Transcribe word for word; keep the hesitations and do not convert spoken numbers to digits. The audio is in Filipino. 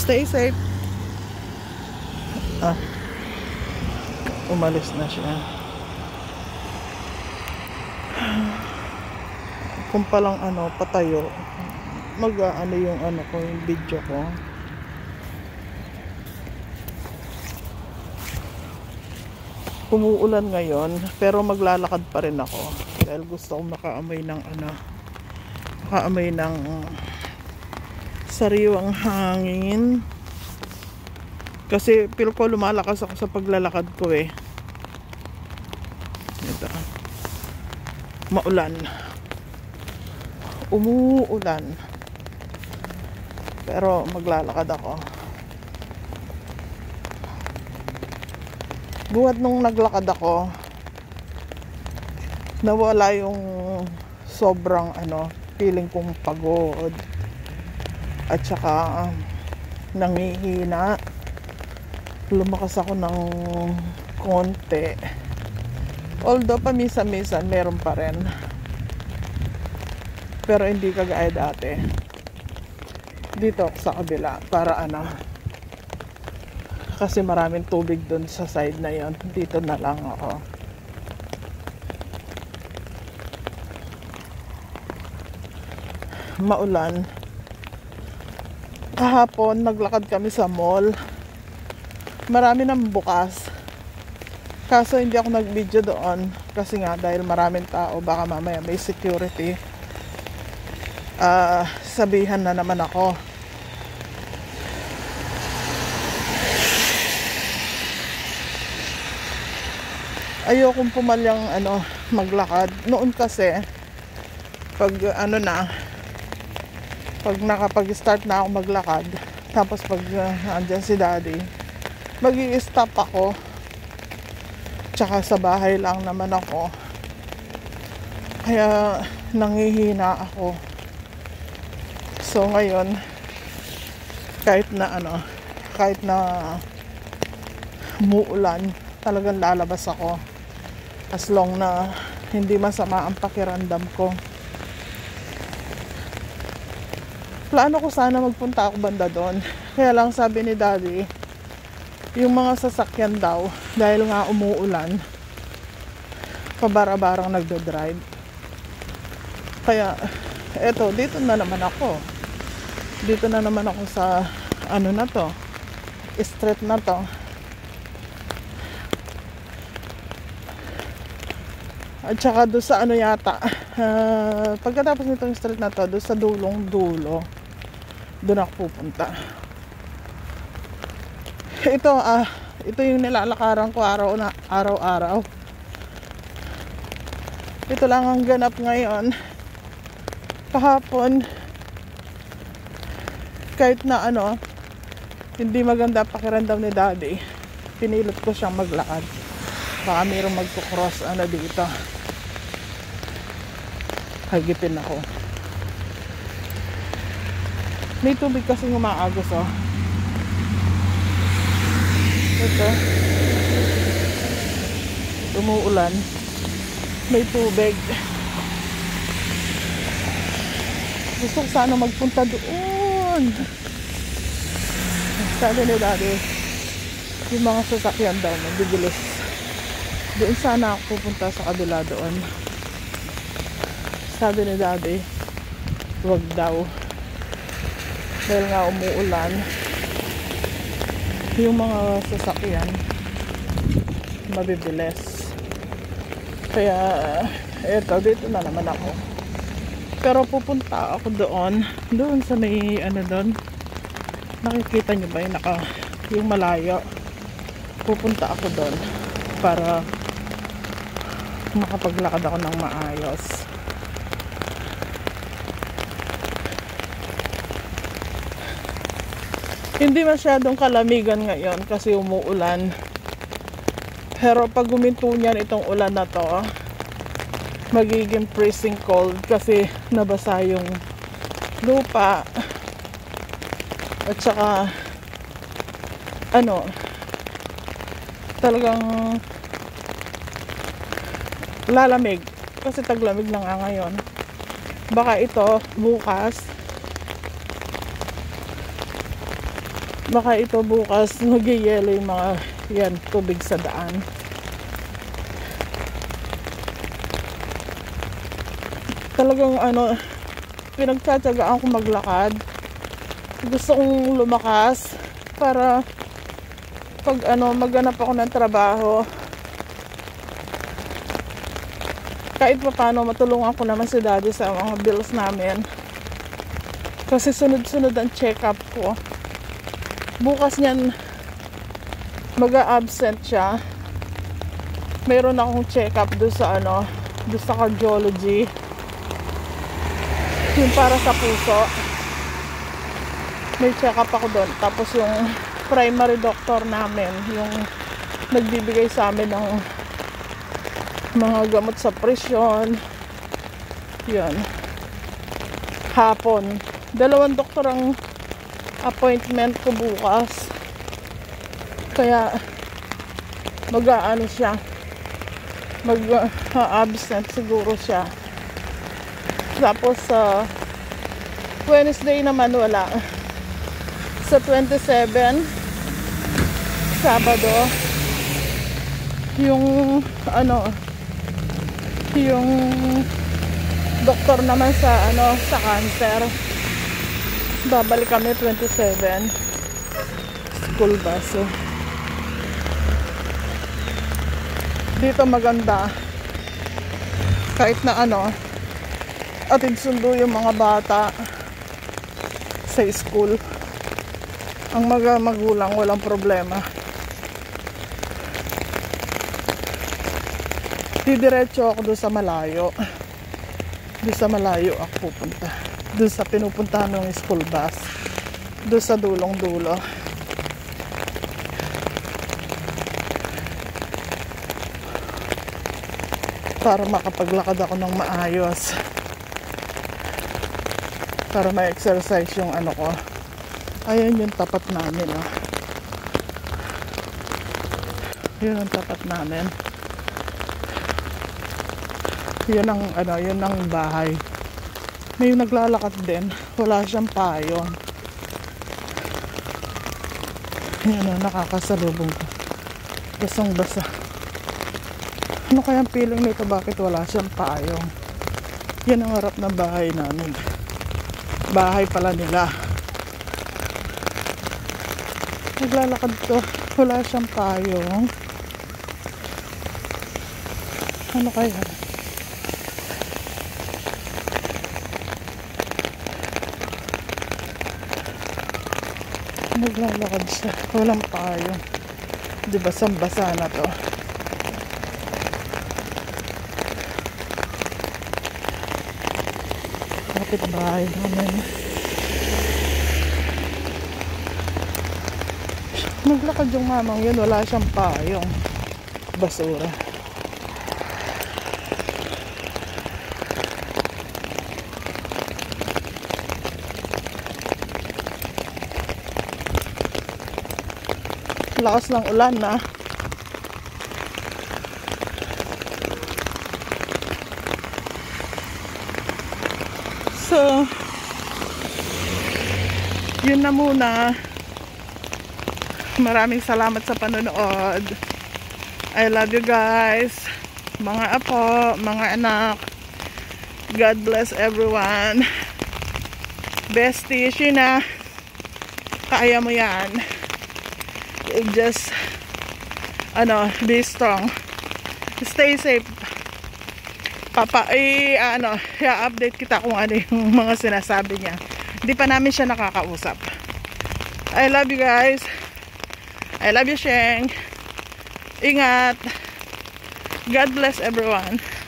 Stay safe. Ah, umalis na siya. Kung palang ano, patayo, mag ano yung ano ko, yung video ko. Umuulan ngayon, pero maglalakad pa rin ako dahil gusto kong makaamoy ng ano, makaamoy ng sariwang hangin. Kasi feel ko lumalakas ako sa paglalakad ko eh. Ito. Maulan. Umuulan. Pero maglalakad ako. Buhat nung naglakad ako, nawala yung sobrang ano, feeling kong pagod. At saka nangihina. Lumakas ako ng konti. Although pamisa-misan meron pa rin. Pero hindi kagaya dati. Dito ako sa kabila para ano, kasi maraming tubig dun sa side na yon. Dito na lang ako. Maulan. Kahapon naglakad kami sa mall. Marami nang bukas. Kaso hindi ako nag-video doon kasi nga dahil maraming tao, baka mamaya may security. Uh, sabihan na naman ako. Ayokong pumalyang ano, maglakad. Noon kasi pag ano na, pag nakapag-start na ako maglakad, tapos pag uh, andyan si daddy, magi-stop ako. Tsaka sa bahay lang naman ako. Kaya nangihina ako. So ngayon, kahit na ano, kahit na umuulan, talagang lalabas ako. As long na hindi masama ang pakiramdam ko. Plano ko sana magpunta ako banda doon. Kaya lang sabi ni daddy, yung mga sasakyan daw, dahil nga umuulan, pabara-barang nagdo-drive. Kaya, eto, dito na naman ako. Dito na naman ako sa, ano na to, street na to. At saka doon sa ano yata, uh, pagkatapos nitong street na to, doon sa dulong dulo, doon ako pupunta. Ito, ah, uh, ito yung nilalakaran ko araw na, araw-araw. Ito lang ang ganap ngayon. Kahapon, kahit na ano, hindi maganda pakiramdam ni daddy, pinilit ko siyang maglakad. Baka mayroong magkukross ano dito. Hagipin ako. May tubig kasi umaagos oh. Ito. Umuulan. May tubig. Gusto ko sana magpunta doon. Sabi ni daddy, yung mga sasakyan daw mabibilis. Doon sana ako pupunta sa kabila doon. Sabi ni daddy, wag daw. Dahil nga umuulan, yung mga sasakyan mabibilis. Kaya eto, dito na naman ako. Pero pupunta ako doon, doon sa may ano doon. Nakikita nyo ba yung naka, yung malayo. Pupunta ako doon para makapaglakad ako ng maayos. Hindi masyadong kalamigan ngayon kasi umuulan. Pero pag guminto niyan itong ulan na to, magiging freezing cold kasi nabasa yung lupa. At saka ano, talagang lalamig kasi taglamig na nga ngayon. Baka ito bukas Baka ito bukas nagyayelo yung mga yan, tubig sa daan. Talagang ano, pinagtsatsagaan ko maglakad. Gusto kong lumakas para pag ano, maghanap ako ng trabaho, kahit pa paano matulungan ko naman si daddy sa mga bills namin. Kasi sunod-sunod ang check-up ko. Bukas niyan mag-a-absent siya. Mayroon akong check-up doon sa ano, doon sa cardiology. Yung para sa puso. May check-up ako doon. Tapos yung primary doctor namin, yung nagbibigay sa amin ng mga gamot sa presyon. Yan. Hapon. Dalawang doktor ang appointment ko bukas. Kaya mag-aano siya. Mag-absent siguro siya. Tapos sa uh, Wednesday naman wala. Sa twenty-seven Sabado yung ano yung doktor naman sa ano sa cancer, babalik kami twenty-seven school bus. So, dito maganda kahit na ano atid sundo yung mga bata sa school. Ang mga magulang walang problema. Didiretso ako doon sa malayo. Doon sa malayo ako pupunta. Doon sa pinupuntahan ng school bus. Doon sa dulong-dulo. Para makapaglakad ako ng maayos. Para ma-exercise yung ano ko. Ayan yung tapat namin, oh. Yun ang tapat namin. Yun ang ano, yun ang bahay. May naglalakad din. Wala siyang payong. Yan ang nakakasalubong ko. Basang basa. Ano kayang feeling nito? Bakit wala siyang payong? Yan ang harap ng bahay namin. Bahay pala nila. Naglalakad to. Wala siyang payong. Ano kaya? Naglalakad siya. Walang payong. Di ba basang-basa na to? Kapit bahay namin. Naglakad yung mamang yun. Wala siyang payong. Basura. Lakas ng ulan na. So, yun na muna. Maraming salamat sa panonood. I love you guys. Mga apo, mga anak. God bless everyone. Bestie, Sheena. Kaya mo yan. Just ano, be strong, stay safe. Papa, eh, ano, i-update kita kung ano yung mga sinasabi niya. Hindi pa namin siya nakakausap. I love you guys. I love you, Sheng. Ingat. God bless everyone.